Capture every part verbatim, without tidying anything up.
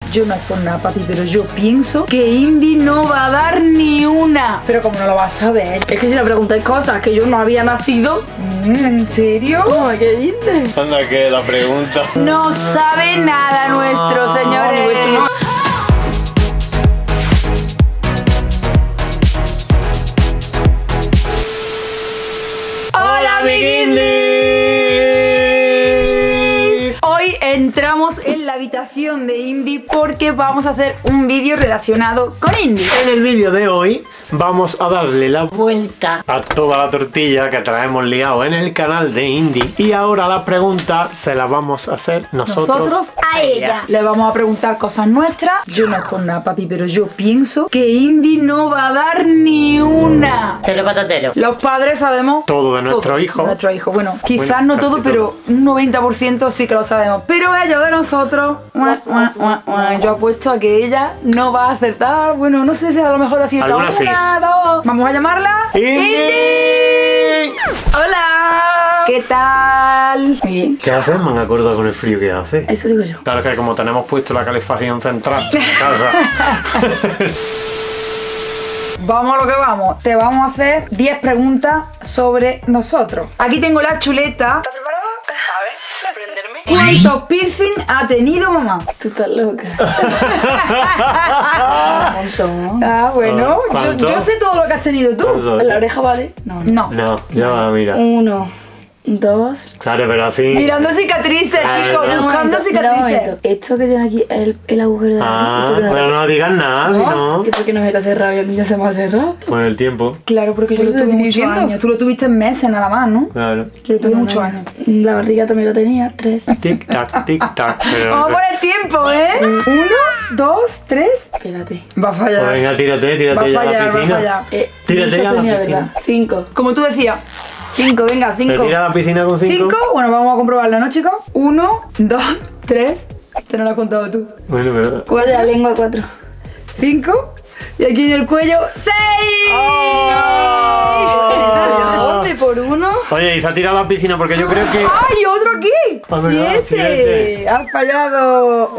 Yo no es por nada, papi, pero yo pienso que Indy no va a dar ni una. Pero como no lo vas a ver. Es que si le preguntáis cosas que yo no había nacido. ¿En serio? Oh, ¿qué dices? Anda, que la pregunta. No sabe nada nuestro, señores. Nuestro no. ¡Hola, amiguindy! Hoy entramos en la habitación de Indy porque vamos a hacer un vídeo relacionado con Indy. En el vídeo de hoy vamos a darle la Vuelta a toda la tortilla que traemos liado en el canal de Indy. Y ahora la pregunta se la vamos a hacer nosotros, Nosotros a ella. Le vamos a preguntar cosas nuestras. Yo no es por nada, papi, pero yo pienso que Indy no va a dar ni una. Cero patatero. Los padres sabemos todo de nuestro todo hijo. de nuestro hijo. Bueno, quizás Bueno, no casi todo, todo. pero un noventa por ciento sí que lo sabemos. Pero ellos de nosotros, mua, mua, mua, mua. Yo apuesto a que ella no va a acertar. Bueno, no sé si a lo mejor acierta Algunas sí. una, dos. Vamos a llamarla. ¡Indy! Hola. ¿Qué tal? Muy bien. ¿Qué haces? Me acuerdo con el frío que hace. Eso digo yo. Claro que como tenemos puesto la calefacción central en casa. Vamos a lo que vamos. Te vamos a hacer diez preguntas sobre nosotros. Aquí tengo la chuleta. ¿Estás preparada? A ver, sorprenderme. ¿Cuántos piercing ha tenido mamá? Tú estás loca. Un montón. Ah, bueno. Yo, ¿Cuánto? yo sé todo lo que has tenido tú. ¿Cuánto? ¿En la oreja vale? No. No. No, ya va, mira. Uno, dos. Claro, pero así. Mirando cicatrices, Ah, chicos. ¿verdad? Buscando Mira un momento. cicatrices. Esto que tiene aquí el, el agujero de la Ah, nariz, pero no digas nada, si no. ¿Y por qué no se te hace rabia? A mí ya se me hace rato. Con el tiempo, Claro, porque yo Por lo eso tuve te estoy muchos diciendo. años. Tú lo tuviste en meses nada más, ¿no? claro. Yo lo tuve muchos años. La barriga también lo tenía, tres. Tic tac, tic tac. Pero... Vamos a poner tiempo, ¿eh? Uno, dos, tres. Espérate. Va a Pues fallar. venga, tírate, tírate Va a ya a la fallar, va a piscina. fallar. Eh, Tírate mucha a la tenía, piscina. ¿verdad? Cinco. Como tú decías. Cinco, venga, ¿Te cinco. tiras a la piscina con cinco? Cinco, bueno, vamos a comprobarlo, ¿no, chicos? Uno, dos, tres. Te no lo has contado tú. Bueno, pero... ¿Cuál de la lengua? Cuatro. Cinco. Y aquí en el cuello, seis. ¿Dónde? ¿Por uno? Oye, y se ha tirado a la piscina porque yo creo que... ¡Ay, otro aquí! Ah, ¿verdad? ¡Siete! Siete. ¡Has fallado!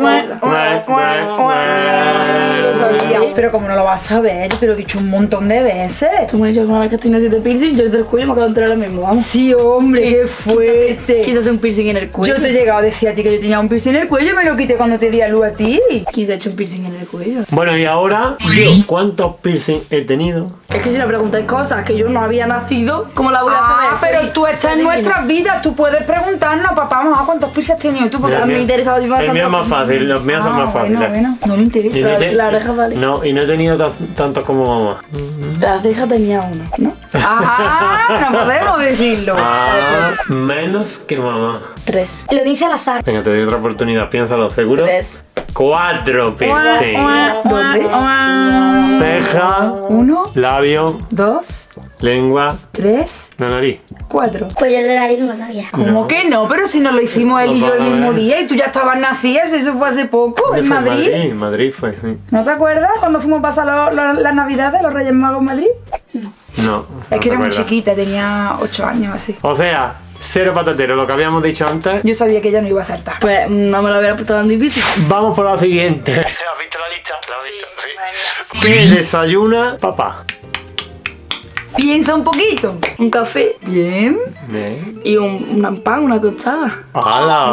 Lo sabía. Pero como no lo vas a ver, yo te lo he dicho un montón de veces. Tú me has dicho alguna vez que has tenido siete piercing, yo desde el cuello me acabo de enterar ahora mismo, vamos. Sí, hombre, qué fuerte. Quise hacer un piercing en el cuello. Yo te he llegado a decir a ti que yo tenía un piercing en el cuello y me lo quité cuando te di a luz a ti. Quise hecho un piercing en el cuello. Bueno, y ahora, yo, ¿cuántos piercing he tenido? Es que si le preguntáis cosas que yo no había nacido, ¿cómo la voy a Ah, saber? pero Soy- tú estás en soy nuestras vidas, tú puedes preguntarnos, papá, mamá, ¿cuántos piercing has tenido tú? Porque Mira, a mí mira, me interesaba el mío es más fácil, los míos son Ah, más bueno, fáciles. bueno, no le Y interesa. no La- te- la oreja vale. No, y no he tenido tan- tantos como mamá. La ceja tenía uno, ¿no? Ajá, no podemos decirlo. Ah, menos que mamá. Tres. Lo dice al azar. Venga, te doy otra oportunidad, piénsalo, ¿seguro? Tres. Cuatro piercing. ¿Dónde? Ceja, Uno, labio, dos, lengua, tres, la nariz. cuatro. Pues yo el de la nariz no lo sabía. ¿Cómo No. que no? Pero si nos lo hicimos él y yo el mismo día y tú ya estabas nacida, si eso fue hace poco, ¿Dónde en fue? Madrid. En Madrid fue, sí. ¿No te acuerdas cuando fuimos a pasar lo- lo- las navidades, los Reyes Magos en Madrid? No. Es no que te era muy acuerdas. chiquita, tenía ocho años así. O sea, cero patatero, lo que habíamos dicho antes. Yo sabía que ella no iba a acertar. Pues no me lo hubiera puesto tan difícil. Vamos por la siguiente. ¿Has visto la lista? ¿La has visto? Sí. ¿Qué desayuna papá? Piensa un poquito. Un café Bien. Bien. y un, un pan, una tostada. ¡Hala!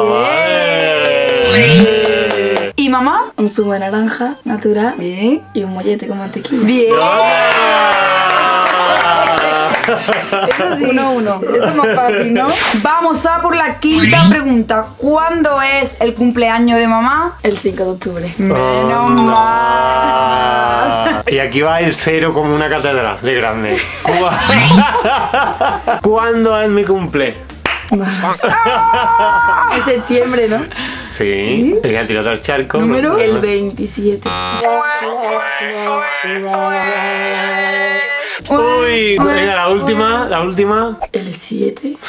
vale! ¿Y mamá? Un zumo de naranja natural Bien. y un mollete con mantequilla. Bien. Eso sí. Uno, uno. Eso es más fácil, ¿no? Vamos a por la quinta pregunta. ¿Cuándo es el cumpleaños de mamá? El cinco de octubre. Menos mal. Ah, y aquí va el cero como una catedral de grande. ¿Cu- ¿Cuándo es mi cumple? En septiembre, ¿no? Sí. Venga, tírate al charco. Número El veintisiete. Uy, venga, la última, la última. El siete.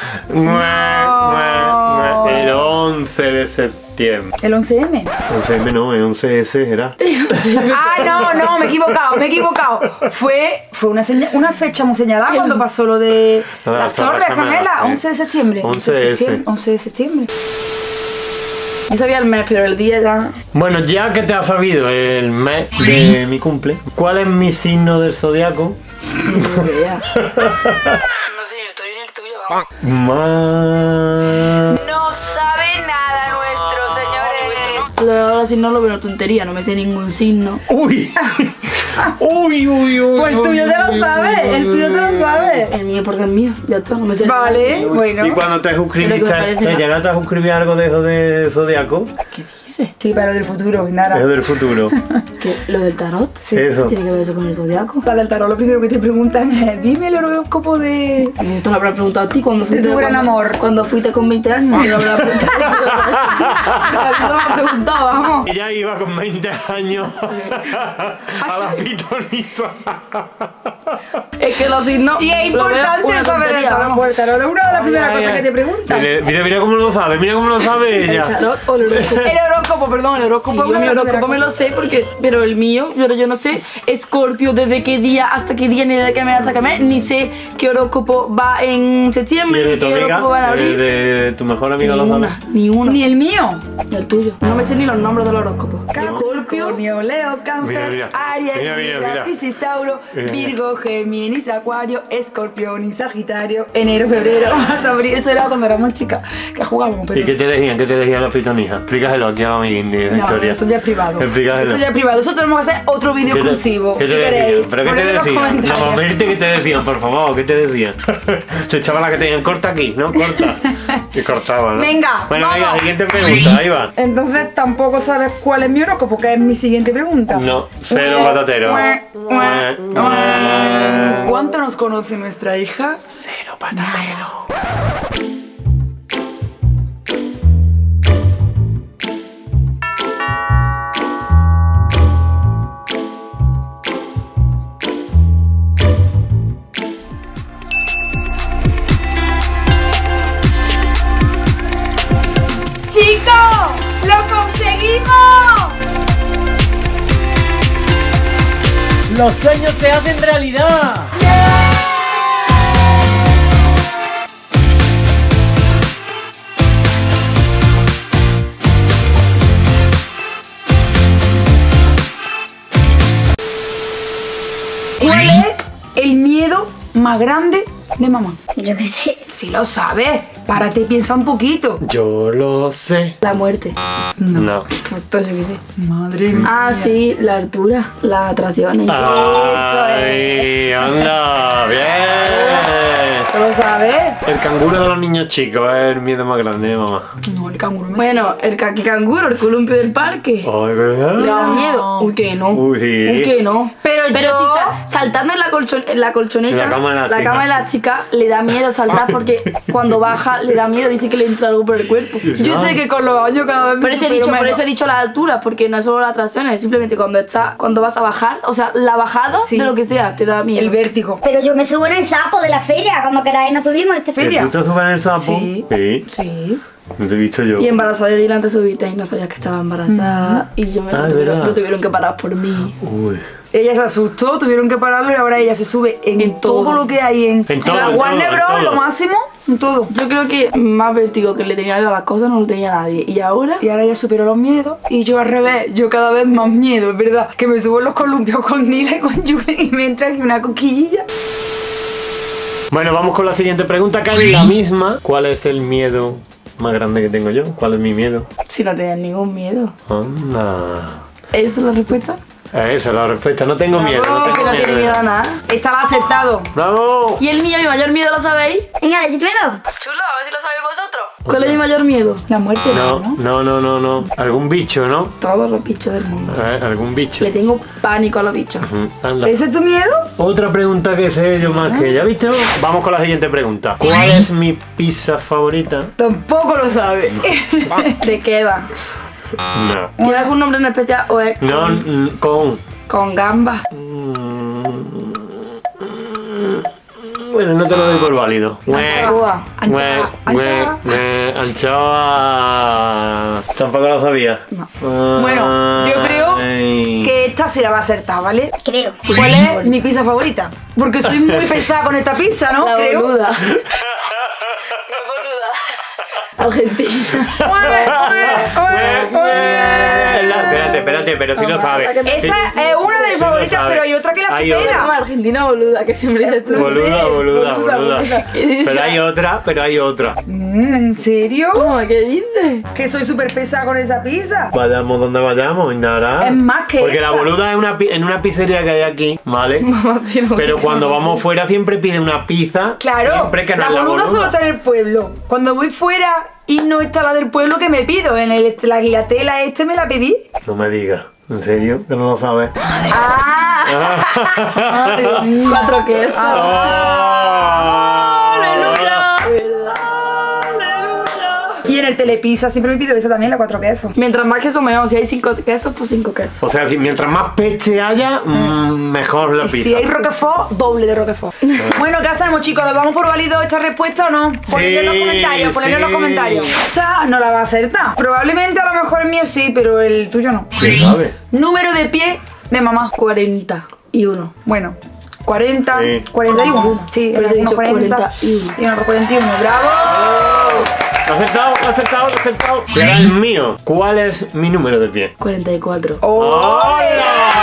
El once de septiembre. ¿El once eme? once eme no, el once ese era. Ah, no, no, me he equivocado, me he equivocado. Fue, fue una, seña- una fecha muy señalada cuando pasó lo de Lo de las las Torres Torres Gemelas, Gemelas, sí. once de septiembre. once de ese. once de septiembre. Yo sabía el mes, pero el día ya... Bueno, ya que te has sabido el mes de mi cumple, ¿cuál es mi signo del zodiaco? No idea. No sé, ni el tuyo ni el tuyo, vamos. Ma... No sabe nada nuestro, señores. Ahora sí no lo veo una tontería, no me sé ningún signo. Uy. Uy, uy, uy. Pues el tuyo te lo sabes, el tuyo te lo sabes. El mío porque es mío, ya está, no me sé. Vale, bueno. ¿Y cuando te suscribiste, Pero que me parece te mal. llegaste a suscribir algo de eso de zodiaco? ¿Qué dices? Sí, para lo del futuro, nada. Eso del futuro. ¿Qué? ¿Lo del tarot? Sí. Eso. ¿Tiene que ver eso con el zodiaco? La del tarot, lo primero que te preguntan es, dime el horóscopo de... A mí esto lo habrás preguntado a ti cuando fuiste... tu gran cuando- amor. Cuando fuiste con veinte años, me lo habrás preguntado. A mí no me has preguntado, vamos. Ella iba con veinte años a la pitonisa. Es que los signos... Y es lo veo importante una saber el tontería, tarot, vamos. porque el tarot es una de las primeras Ay, cosas ay, que te preguntan. Mira, mira, mira cómo lo sabe, mira cómo lo sabe ¿El ella. tarot o el horóscopo? El horóscopo, perdón, el Sí, horóscopo. yo es una mi de las horóscopo me primeras lo sé porque, pero el mío, yo, yo no sé Escorpio desde qué día hasta qué día, ni de qué mes hasta qué mes, ni sé qué horóscopo va en ¿Y septiembre, el de ni tu qué horóscopo va en amiga? ¿El abril. de tu mejor amiga Ni lo sabe? una, ni uno. Ni el mío. Ni el tuyo. No me sé ni los nombres del horóscopo. Capricornio, Leo, Cáncer, Mira, mira. Aries, Mira, mira, Libra, mira. Piscis, Tauro, Mira, mira. Virgo, Géminis, Acuario, Escorpión y Sagitario, enero, febrero, marzo, abril. Eso era cuando éramos chicas, que jugábamos. Pero... ¿Y qué te decían? ¿Qué te decían los pitonijas? Explícaselo aquí a la amiga Indy de No, historia. eso ya es privado. Explícaselo. Eso ya es privado. Eso tenemos que hacer otro vídeo ¿Qué te- exclusivo. ¿Qué te si decían? queréis. ¿Pero qué te Ponedlo en los decían? No, comentarios. mamirte, ¿qué te decían? Por favor, ¿qué te decían? Se echaba la que tenían corta aquí, ¿no? Corta. Y cortaba, ¿no? Venga, Bueno, vamos. venga, siguiente pregunta, ahí va. Entonces tampoco sabes cuál es mi horóscopo, que es mi siguiente pregunta. No, cero patatero. ¿Cuánto nos conoce nuestra hija? Cero patatero. ¡Chicos! ¡Lo conseguimos! ¡Los sueños se hacen realidad! ¿Cuál es el miedo más grande de mamá? Yo qué sé. Si lo sabes, párate y piensa un poquito. Yo lo sé. La muerte. No. Entonces, yo qué sé. Madre mía. Ah, sí, la altura, las atracciones. ¡Ay, anda! ¡Bien! ¿Lo sabes? El canguro de los niños chicos es el miedo más grande de mamá. No, el canguro me Bueno, el caqui canguro, el columpio del parque. Ay, ¿Le da ¿verdad? miedo? Uy, que no. Uy, sí. Uy, que no. Pero Pero yo- si sa- saltando en la, colchon en la colchoneta, En la cama elástica. la cama elástica, le da miedo saltar porque cuando baja le da miedo, dice que le entra algo por el cuerpo. Yo sé que con los años cada vez me Por eso, he supero dicho, por menos. eso he dicho las alturas, porque no es solo las atracciones, es simplemente cuando está, cuando vas a bajar, o sea, la bajada Sí. de lo que sea, te da miedo. El vértigo. Pero yo me subo en el sapo de la feria. Cuando queráis nos subimos a esta feria. ¿Tú te subes en el sapo? Sí. Sí. Sí. No te he visto yo. Y embarazada de Dylan te subiste y no sabías que estaba embarazada y yo me Ah, lo, es tuvieron, verdad. lo tuvieron que parar por mí. Uy. Ella se asustó, tuvieron que pararlo y ahora ella se sube en, En todo. todo. lo que hay en, En todo, la en Warner todo, en Bros. todo. Lo máximo, en todo. Yo creo que más vértigo que le tenía yo a las cosas no lo tenía nadie. Y ahora, Y ahora ella superó los miedos y yo al revés, yo cada vez más miedo, es verdad. Que me subo en los columpios con Nila y con Julen y me entra aquí una coquillilla. Bueno, vamos con la siguiente pregunta, que es la misma. ¿Cuál es el miedo más grande que tengo yo? ¿Cuál es mi miedo? si no tenías ningún miedo. Anda. ¿Esa es la respuesta? Esa es la respuesta. No tengo miedo. No Que tengo no tiene miedo a nada. Estaba acertado. ¡Bravo! ¿Y el mío, mi mayor miedo, lo sabéis? Venga, decídmelo. Chulo, a ver si lo sabéis vosotros. ¿Cuál es mi mayor miedo? La muerte, No, ¿no? no, no, no, no. Algún bicho, ¿no? Todos los bichos del mundo. Eh, algún bicho. Le tengo pánico a los bichos. Ujú, anda. ¿Ese es tu miedo? Otra pregunta que sé yo más que ella, ¿viste? Vamos con la siguiente pregunta. ¿Cuál es mi pizza favorita? Tampoco lo sabe. ¿De qué va? No. ¿Tiene algún nombre en especial o es No, mm, con... con gambas? Bueno, no te lo doy por válido. Anchoa. Anchoa, anchoa. Mue, Anchoa. Tampoco lo sabía. No. Bueno, yo creo Ay. que esta sí la va a acertar, ¿vale? Creo. ¿Cuál es mi pizza favorita? Porque soy muy pesada con esta pizza, ¿no? La Creo. boluda. La boluda. Argentina. Espérate, espérate, pero si lo sabes. Esa es una de mis favoritas, pero hay otra que la Hay supera. Como Argentina boluda, que siempre dices tú. Boluda, boluda, Boluda, boluda. boluda. ¿Qué dices? Pero hay otra, pero hay otra. Mm, ¿En serio? ¿Cómo? ¿Qué dices? Que soy súper pesada con esa pizza. Vayamos donde vayamos, nada. Es más que Porque la esta. boluda es una, pi- en una pizzería que hay aquí, ¿vale? Mamá, tío, no Pero me cuando conoces. vamos fuera siempre pide una pizza. Claro, Siempre que no la es la boluda boluda. solo está en el pueblo. Cuando voy fuera y no está la del pueblo, que me pido. En el, la guillatela este me la pedí. No me digas. ¿En serio? Que no lo sabes. ¡Ah! Ay, cuatro quesos. Ah. Aleluya. ¿Verdad? Y en el Telepizza siempre me pido esa también, la cuatro quesos. Mientras más queso mejor. Si hay cinco quesos, pues cinco quesos. O sea, si mientras más peche haya, mm, mejor la Y pizza. si hay Roquefort, doble de Roquefort. Bueno, ¿qué hacemos, chicos? ¿Nos damos por válido esta respuesta o no? Ponedlo en los comentarios, ponedlo en los sí. comentarios. Esta no la va a acertar. Probablemente a lo mejor el mío sí, pero el tuyo no. ¿Quién sabe? Número de pie de mamá. cuarenta y uno. Bueno, cuarenta, Sí. cuarenta y uno. Sí, Pero era he dicho unos cuarenta cuarenta y uno. y unos cuarenta y uno. ¡Bravo! Lo he acertado, lo he acertado, lo he acertado. Y ahora el mío. ¿Cuál es mi número de pie? cuarenta y cuatro. ¡Hola!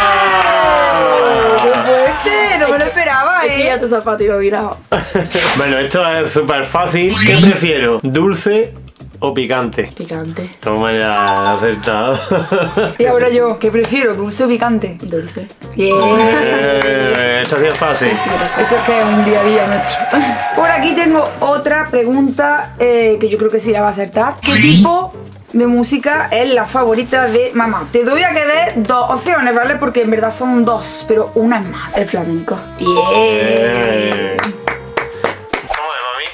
¡Qué ¡Hola! fuerte! No me lo esperaba, Es que ya ¿eh? te zapatero virado. Bueno, esto es súper fácil. ¿Qué prefiero? ¿Dulce o picante? Picante. Toma ya, lo he acertado. Y ahora yo, ¿qué prefiero? ¿Dulce o picante? Dulce. Bien. Eh, esto sí es fácil. Eso es que es un día a día nuestro. Por aquí tengo otra pregunta eh, que yo creo que sí la va a acertar. ¿Qué tipo de música es la favorita de mamá? Te doy a que dé dos opciones, ¿vale? Porque en verdad son dos, pero una es más. El flamenco. Bien. Eh. ¿Cómo es, mami?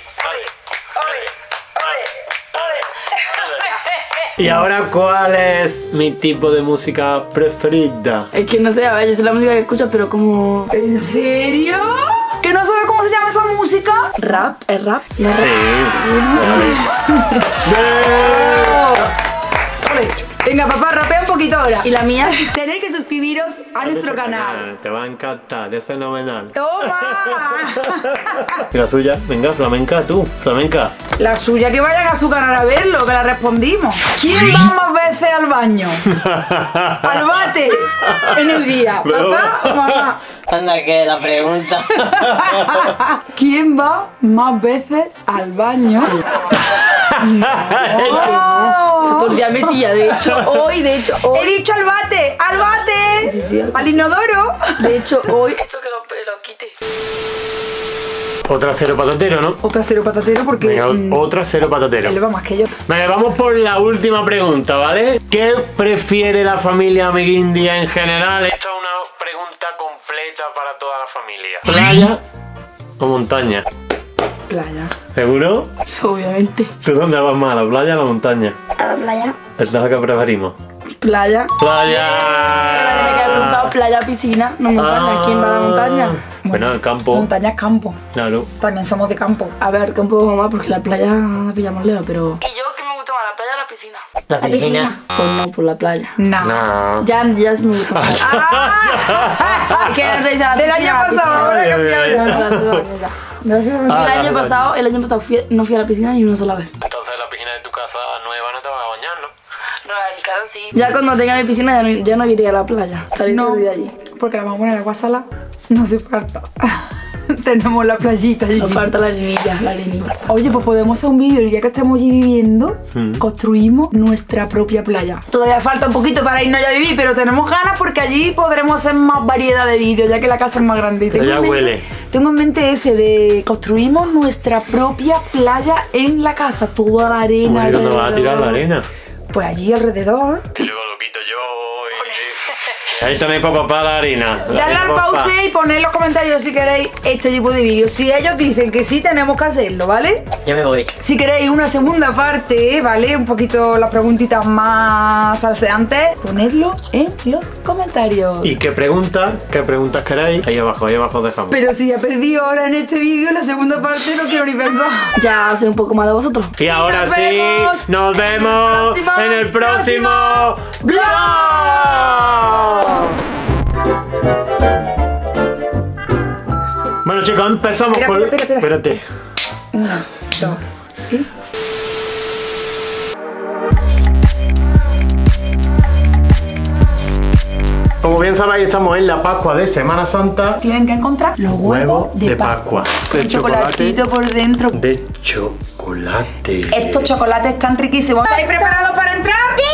Y ahora, ¿cuál es mi tipo de música preferida? Es que no sé, a ver, yo sé la música que escuchas, pero como. ¿En serio? ¿Que no sabes cómo se llama esa música? Rap, es rap. No es Sí. rap. Ole. Venga, papá, rapea un poquito ahora. Y la mía. Tenéis que suscribiros a nuestro canal. Te va a encantar, es fenomenal. ¡Toma! ¿Y la suya? Venga, flamenca, tú, flamenca. La suya, que vayan a su canal a verlo, que la respondimos. ¿Quién va más veces al baño? Al bate en el día. ¿Papá o mamá? Anda, que la pregunta. ¿Quién va más veces al baño? ¡Oh! Todo el día metía. De hecho, hoy, de hecho, He hoy. dicho al bate, al bate, Sí, sí, al- al inodoro. De hecho, hoy. Esto que lo, lo quite. Otra cero patatero, ¿no? Otra cero patatero porque Venga, mm, otra cero patatero. él va más que yo. Venga, vamos por la última pregunta, ¿vale? ¿Qué prefiere la familia Amiguindia en general? Esta es una pregunta completa para toda la familia. ¿Playa o montaña? Playa. ¿Seguro? Obviamente. ¿Tú dónde vas más, a la playa o a la montaña? A la playa. Esta es la que preferimos. Playa. ¡Playa! Tenía que haber preguntado playa, piscina, no montaña. ¿Quién va a la montaña? Bueno, al campo. Montaña es campo. Claro. También somos de campo. A ver, que un poco más porque la playa la pillamos lejos, pero. ¿Y yo qué me gusta más, la playa o la piscina? La piscina. Pues no, por la playa. Nah. No. Ya, ya sí me gusta más. Ah. Es que antes decía la Del piscina, año la piscina. pasado, ahora he cambiado Ay, ya. No, no, no, no, no. Ah, El año vale, pasado, el año pasado fui- no fui a la piscina ni una sola vez. Entonces la piscina de tu casa nueva no te va a bañar, ¿no? No, en mi casa sí. Ya cuando tenga mi piscina ya no, ya no iría a la playa. Salir No, de allí. porque la vamos a poner agua salada. No se falta. Tenemos la playita allí. Nos falta la arenilla, la arenilla. Oye, pues podemos hacer un vídeo y ya que estamos allí viviendo, Mm. construimos nuestra propia playa. Todavía falta un poquito para irnos ya a vivir, pero tenemos ganas porque allí podremos hacer más variedad de vídeos, ya que la casa es más grande. Y Pero tengo ya en mente- huele. Tengo en mente ese de construimos nuestra propia playa en la casa, toda la arena. ¿Y dónde vas a tirar la alrededor. arena? Pues allí alrededor. Y luego lo quito yo. Y... Ahí tenéis para papá la harina. La Dale harina al pa' papá. pause y poned en los comentarios si queréis este tipo de vídeos. Si ellos dicen que sí, tenemos que hacerlo, ¿vale? Yo me voy. Si queréis una segunda parte, ¿vale? Un poquito las preguntitas más salseantes, ponedlo en los comentarios. ¿Y qué preguntas? ¿Qué preguntas queréis? Ahí abajo, ahí abajo dejamos. Pero si ya perdí ahora en este vídeo, la segunda parte no quiero ni pensar. Ya sé un poco más de vosotros. Y ahora Nos sí, vemos nos vemos próximo- en el próximo vlog. Bueno chicos, empezamos Espera, por... espera, espera, espera. Espérate. Una, dos, y... bien sabéis, estamos en la Pascua de Semana Santa. Tienen que encontrar los huevos Huevos de, de Pascua. Pascua. Con De chocolatito por dentro. De chocolate. Estos chocolates están riquísimos. ¿Estáis preparados para entrar? ¡Sí!